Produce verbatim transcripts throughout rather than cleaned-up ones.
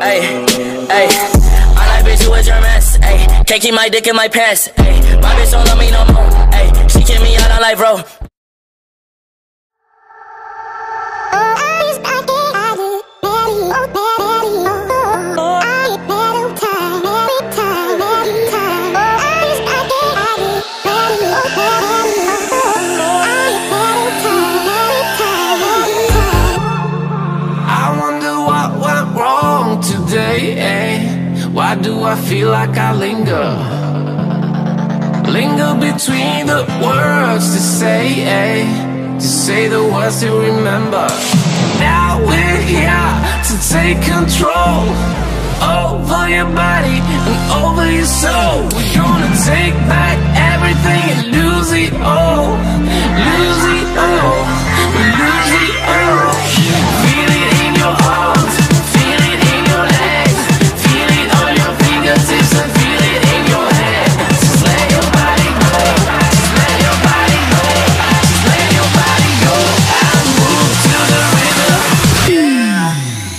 Ay, ay. I like bitch, you a germ ass. Ay, can't keep my dick in my pants. Ay, my bitch don't love me no more. Ay, she kick me out on life, bro. Today, eh? Why do I feel like I linger? Linger between the words to say, eh? To say the words to remember. Now we're here to take control over your body and over your soul. We're gonna take back everything and lose it all. Lose it all. We lose it all. Feel it in your arms. And feel it in your head. Just let your body go. Just let your body go. Just let your body go and move to the rhythm. Yeah.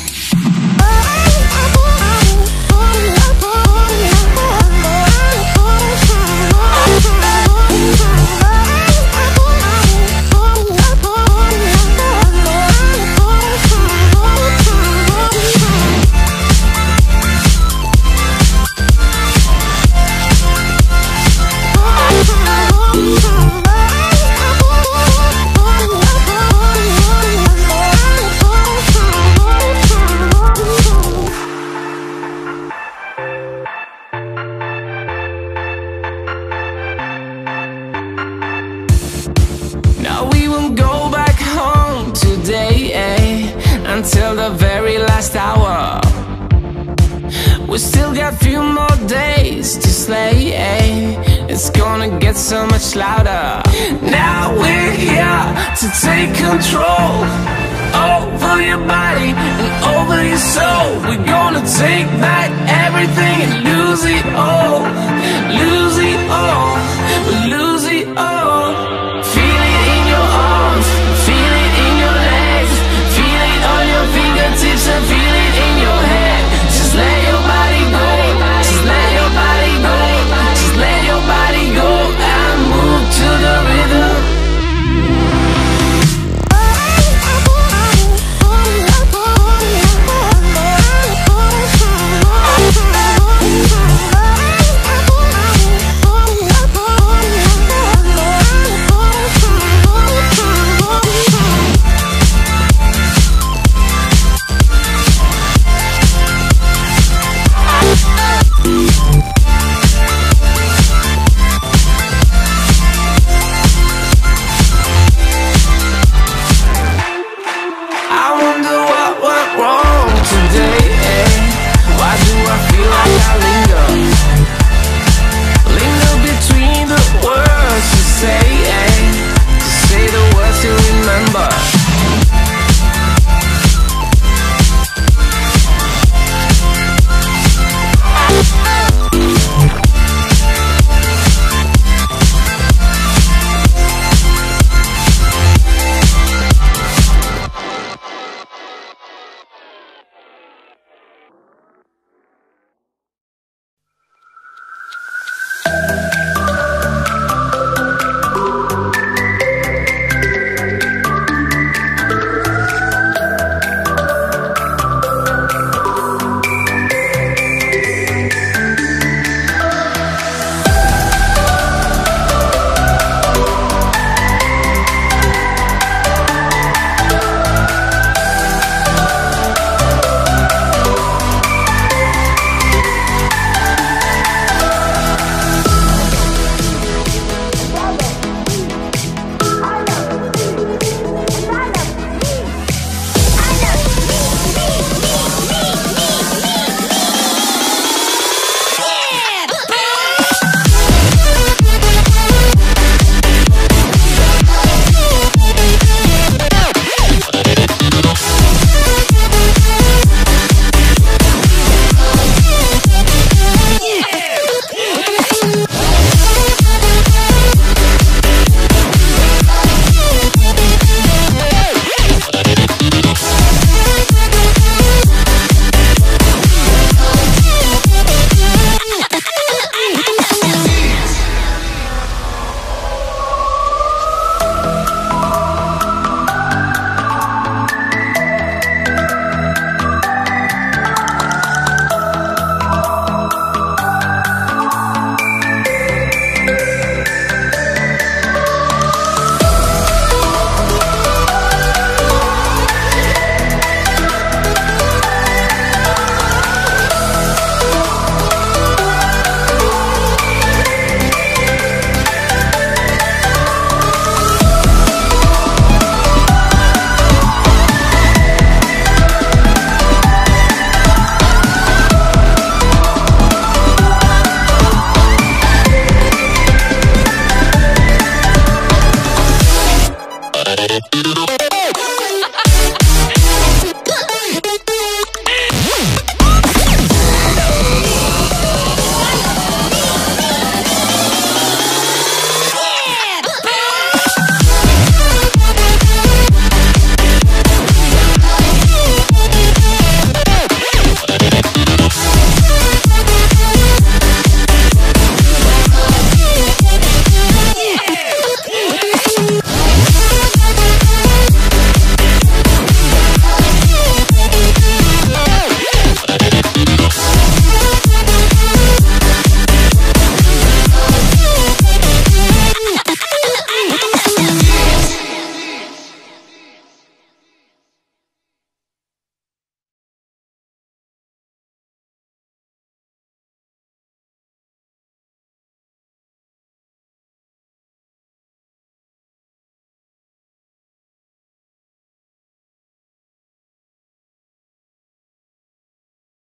Until the very last hour. We still got few more days to slay, eh? It's gonna get so much louder. Now we're here to take control over your body and over your soul. We're gonna take back everything and lose it all. Lose it all. We lose it all. Feel it in your arms. Feel it in your legs. Feel it on your fingertips and feel it in your head. Just let your body go. Just let your body go. Just let your body go and move to the rhythm.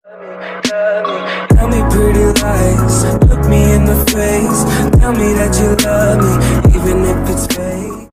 Tell me pretty lies, look me in the face. Tell me that you love me, even if it's fake.